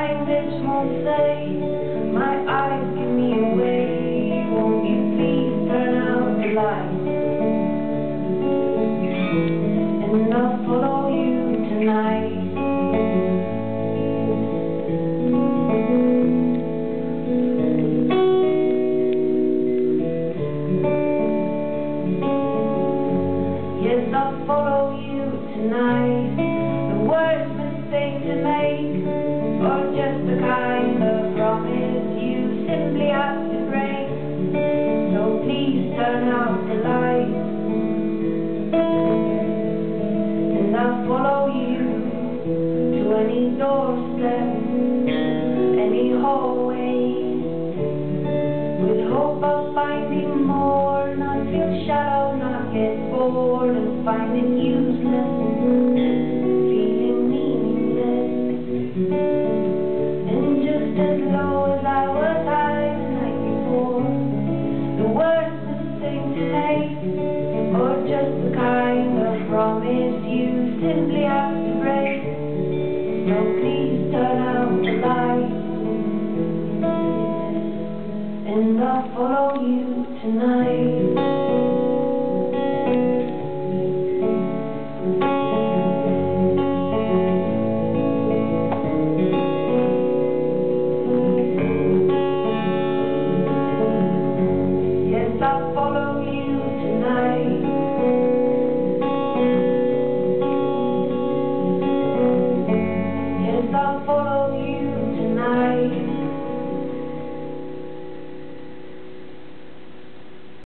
my lips won't say, my eyes give me away. Won't you please turn out the light, and I'll follow you tonight. Yes, I'll follow you tonight. The worst mistake to make, or just the kind of promise you simply have to break. So please turn out the light, and I'll follow you to any doorstep, any hallway, with hope of finding more, not feel shallow, not get bored, and find it useless, feeling meaningless, and just as low as I was high the night before. The worst mistake to make, or just the kind of promise you simply have to break. So please turn out the light, and I'll follow you tonight.